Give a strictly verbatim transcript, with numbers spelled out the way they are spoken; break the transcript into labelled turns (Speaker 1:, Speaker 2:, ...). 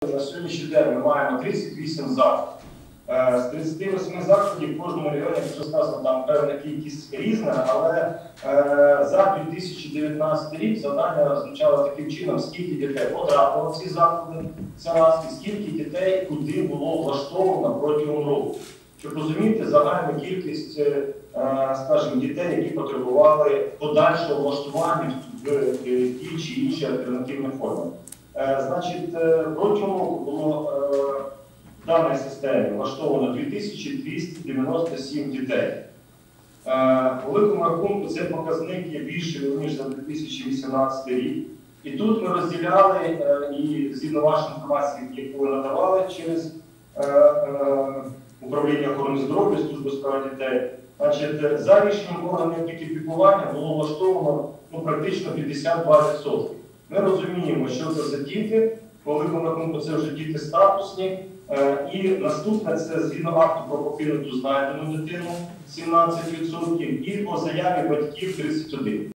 Speaker 1: На сьогоднішній день ми маємо тридцять вісім закладів. З тридцяти восьми закладів в кожному регіоні, якщо сказано, там певна кількість різна, але за дві тисячі дев'ятнадцятий рік завдання звучало таким чином, скільки дітей потрапило в ці заклади, це раз, і скільки дітей куди було влаштовано протягом року. Щоб розуміти загальну кількість, скажімо, дітей, які потребували подальшого влаштування в ті чи інші альтернативні форми. Значить, протягом року було в даній системі влаштовано дві тисячі двісті дев'яносто сім дітей. У великому рахунку цей показник є більший, ніж за дві тисячі вісімнадцятий рік. І тут ми розділяли, і згідно вашої інформації, яку ви надавали через управління охорони здоров'я, служби справ дітей, значить, за рішенням органів опіки-піклування було влаштовано ну, практично п'ятдесят два відсотки. Ми розуміємо, що це за діти, по великому рахунку це вже діти статусні, і наступне це згідно акту про покинуту знайдену дитину сімнадцять відсотків і по заяві батьків тридцять один відсоток.